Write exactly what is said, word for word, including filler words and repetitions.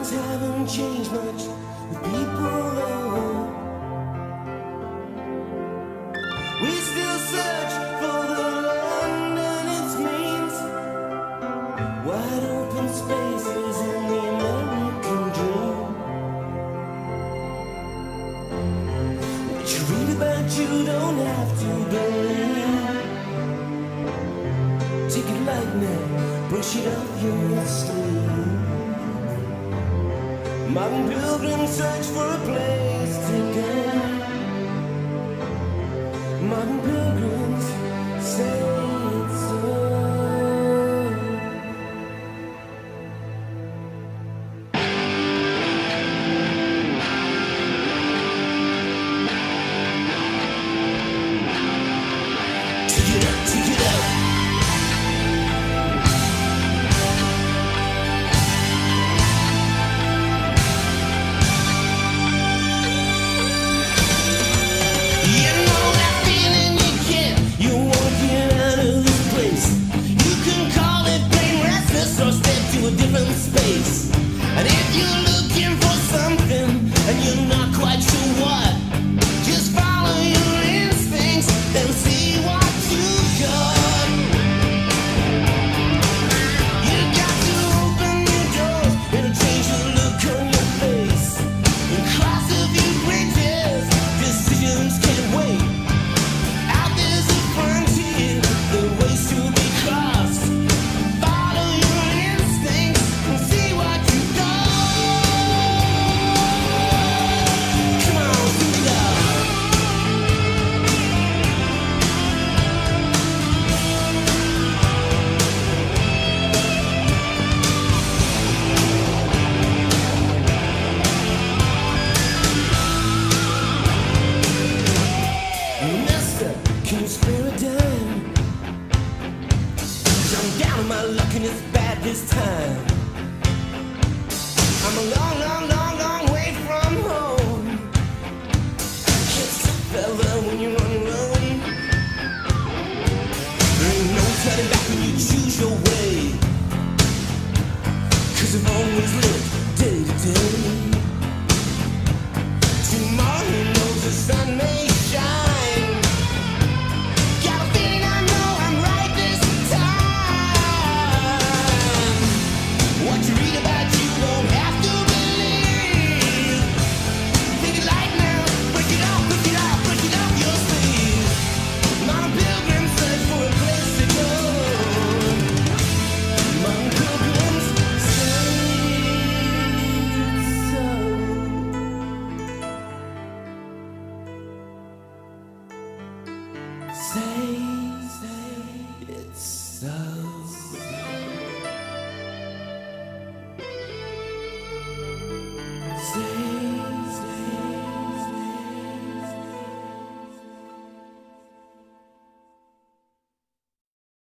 Times haven't changed much with people though. We still search for the land and its means, wide open spaces in the American dream. What you read about you don't have to believe. Take it like that, brush it off your sleeve. Modern pilgrims search for a place to go. Modern pilgrims say it's so. Take it up, take it up. A different space, and if you're looking for something and you're not quite sure what, just follow your instincts and see what you got. You got to open your doors, it'll change the look on your face, and cross a few bridges, decisions can't wait. Out there's a frontier, the ways to be crossed. Can you spare a dime? 'Cause I'm down on my luck and it's bad this time. I'm a long, long, long, long way from home. Can't stop, fella, when you're on your own. There ain't no turning back when you choose your way. 'Cause I've always lived day to day. Tomorrow knows the sun may shine. Say